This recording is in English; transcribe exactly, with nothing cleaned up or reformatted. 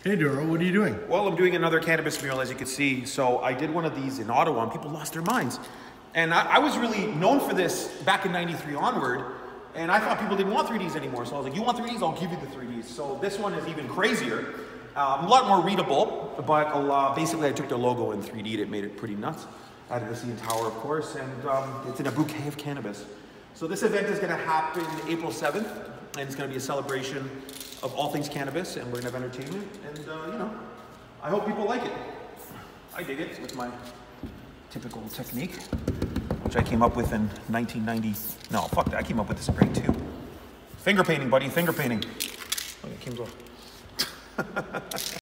Hey Doro, what are you doing? Well, I'm doing another cannabis mural, as you can see. So I did one of these in Ottawa and people lost their minds. And I, I was really known for this back in ninety-three onward. And I thought people didn't want three Ds anymore. So I was like, you want three Ds? I'll give you the three Ds. So this one is even crazier. Um, a lot more readable, but a lot, basically I took their logo and three D'd it, made it pretty nuts. Added the C N Tower, of course, and um, it's in a bouquet of cannabis. So this event is gonna happen April seventh, and it's gonna be a celebration of all things cannabis, and we're gonna have entertainment, and uh, you know, I hope people like it. I dig it with my typical technique, which I came up with in nineteen ninety. No, fuck that, I came up with this in grade two. Finger painting, buddy, finger painting. Okay, Kim's off.